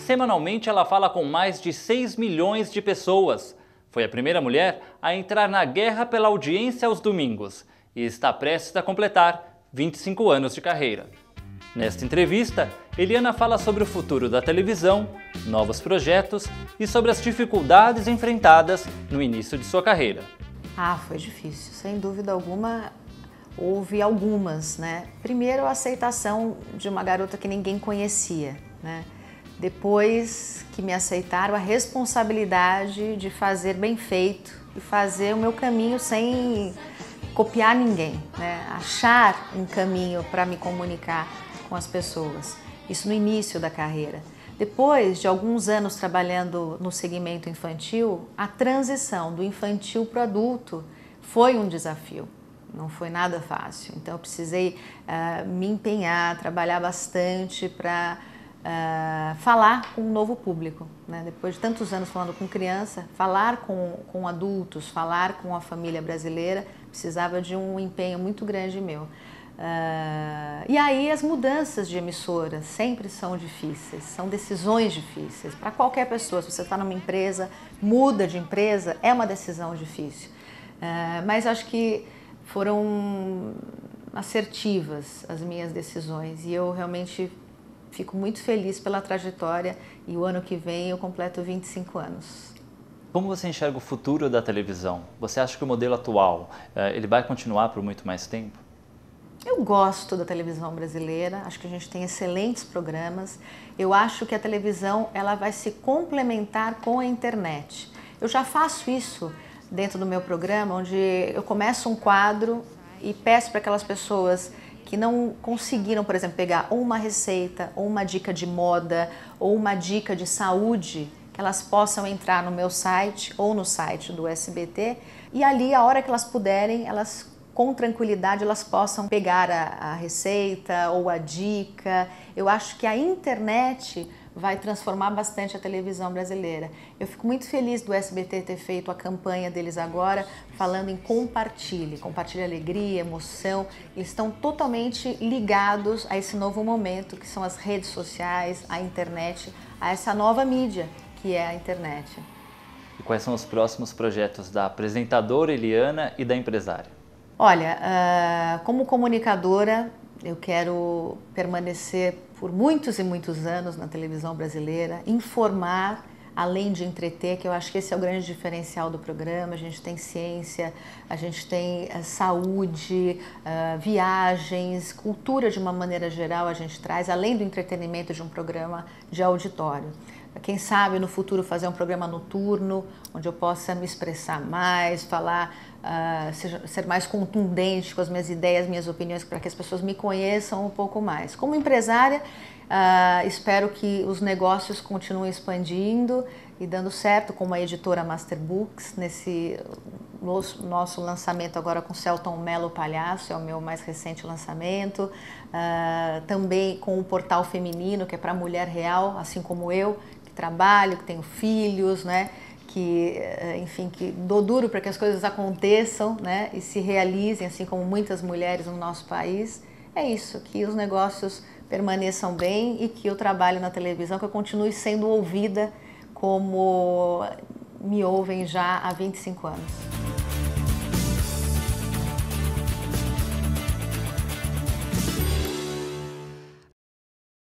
Semanalmente ela fala com mais de 6 milhões de pessoas. Foi a primeira mulher a entrar na guerra pela audiência aos domingos e está prestes a completar 25 anos de carreira. Nesta entrevista, Eliana fala sobre o futuro da televisão, novos projetos e sobre as dificuldades enfrentadas no início de sua carreira. Foi difícil, sem dúvida alguma. Houve algumas, né? Primeiro, a aceitação de uma garota que ninguém conhecia, né? Depois que me aceitaram, a responsabilidade de fazer bem feito e fazer o meu caminho sem copiar ninguém, né? Achar um caminho para me comunicar com as pessoas. Isso no início da carreira. Depois de alguns anos trabalhando no segmento infantil, a transição do infantil para o adulto foi um desafio. Não foi nada fácil. Então eu precisei me empenhar, trabalhar bastante para falar com um novo público, né? Depois de tantos anos falando com criança, falar com adultos, falar com a família brasileira, precisava de um empenho muito grande meu. E aí as mudanças de emissora sempre são difíceis, são decisões difíceis. Para qualquer pessoa, se você está numa empresa, muda de empresa, é uma decisão difícil. Mas acho que foram assertivas as minhas decisões e eu realmente fico muito feliz pela trajetória e o ano que vem eu completo 25 anos. Como você enxerga o futuro da televisão? Você acha que o modelo atual ele vai continuar por muito mais tempo? Eu gosto da televisão brasileira, acho que a gente tem excelentes programas. Eu acho que a televisão ela vai se complementar com a internet. Eu já faço isso dentro do meu programa, onde eu começo um quadro e peço para aquelas pessoas que não conseguiram, por exemplo, pegar ou uma receita, ou uma dica de moda, ou uma dica de saúde, que elas possam entrar no meu site ou no site do SBT e ali, a hora que elas puderem, elas com tranquilidade elas possam pegar a receita ou a dica. Eu acho que a internet vai transformar bastante a televisão brasileira. Eu fico muito feliz do SBT ter feito a campanha deles agora, falando em compartilhe alegria, emoção. Eles estão totalmente ligados a esse novo momento, que são as redes sociais, a internet, a essa nova mídia, que é a internet. E quais são os próximos projetos da apresentadora Eliana e da empresária? Olha, como comunicadora, eu quero permanecer por muitos e muitos anos na televisão brasileira, informar, além de entreter, que eu acho que esse é o grande diferencial do programa. A gente tem ciência, a gente tem saúde, viagens, cultura de uma maneira geral a gente traz, além do entretenimento de um programa de auditório. Quem sabe no futuro fazer um programa noturno, onde eu possa me expressar mais, falar, ser mais contundente com as minhas ideias, minhas opiniões, para que as pessoas me conheçam um pouco mais. Como empresária, espero que os negócios continuem expandindo e dando certo, como a editora Master Books, nesse nosso lançamento agora com Celton Mello Palhaço, é o meu mais recente lançamento. Também com o portal feminino, que é para a mulher real, assim como eu, que trabalho, que tenho filhos, né? Que, enfim, que dou duro para que as coisas aconteçam, né? E se realizem, assim como muitas mulheres no nosso país. É isso, que os negócios permaneçam bem e que eu trabalho na televisão, que eu continue sendo ouvida como me ouvem já há 25 anos.